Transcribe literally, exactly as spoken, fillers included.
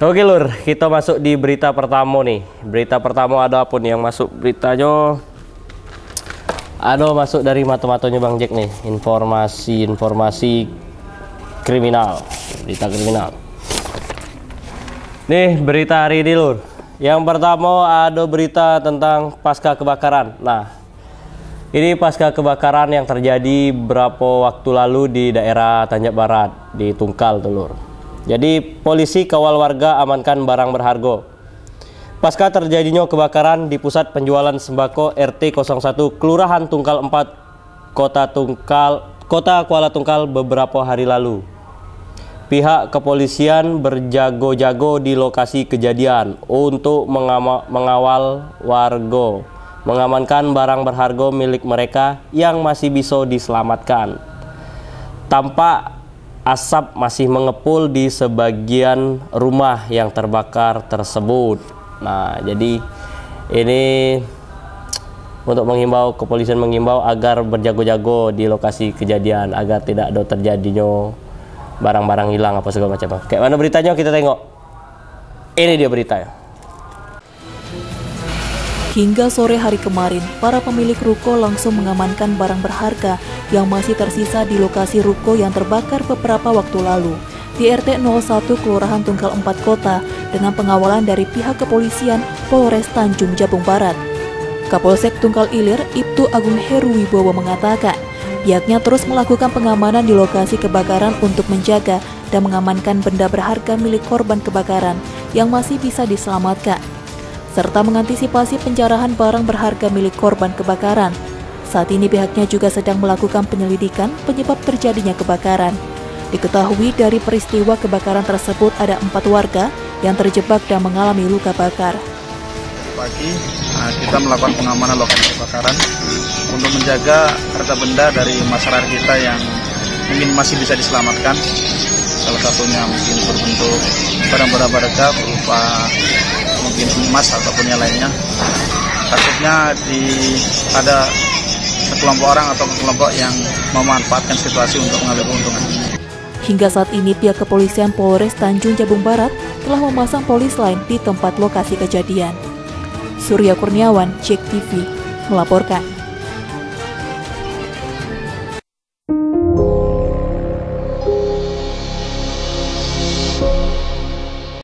Oke lur, kita masuk di berita pertama nih. Berita pertama ada apa nih yang masuk beritanya? Ada masuk dari mata-matanya Bang Jack nih, informasi-informasi kriminal, berita kriminal. Nih berita hari ini lur. Yang pertama ada berita tentang pasca kebakaran. Nah, ini pasca kebakaran yang terjadi beberapa waktu lalu di daerah Tanjak Barat, di Tungkal tuh lur. Jadi polisi kawal warga amankan barang berharga. Pasca terjadinya kebakaran di pusat penjualan sembako R T nol satu Kelurahan Tungkal empat Kota Tungkal Kota Kuala Tungkal beberapa hari lalu. Pihak kepolisian berjago-jago di lokasi kejadian untuk mengawal warga, mengamankan barang berharga milik mereka yang masih bisa diselamatkan. Tampak asap masih mengepul di sebagian rumah yang terbakar tersebut. Nah, jadi ini untuk menghimbau, kepolisian menghimbau agar berjago-jago di lokasi kejadian agar tidak ada terjadinya barang-barang hilang apa segala macam. Kayak mana beritanya kita tengok. Ini dia beritanya. Hingga sore hari kemarin, para pemilik ruko langsung mengamankan barang berharga yang masih tersisa di lokasi ruko yang terbakar beberapa waktu lalu di R T nol satu Kelurahan Tungkal empat Kota dengan pengawalan dari pihak kepolisian Polres Tanjung Jabung Barat. Kapolsek Tungkal Ilir, Ibtu Agung Heru Wibowo mengatakan, pihaknya terus melakukan pengamanan di lokasi kebakaran untuk menjaga dan mengamankan benda berharga milik korban kebakaran yang masih bisa diselamatkan, serta mengantisipasi penjarahan barang berharga milik korban kebakaran. Saat ini pihaknya juga sedang melakukan penyelidikan penyebab terjadinya kebakaran. Diketahui dari peristiwa kebakaran tersebut ada empat warga yang terjebak dan mengalami luka bakar. Pagi kita melakukan pengamanan lokasi kebakaran untuk menjaga harta benda dari masyarakat kita yang mungkin masih bisa diselamatkan. Salah satunya mungkin berbentuk barang-barang berharga berupa mungkin emas ataupun yang lainnya. Takutnya di ada sekelompok orang atau kelompok yang memanfaatkan situasi untuk mengambil keuntungan. Hingga saat ini pihak kepolisian Polres Tanjung Jabung Barat telah memasang polis lain di tempat lokasi kejadian. Surya Kurniawan, Jack T V, melaporkan.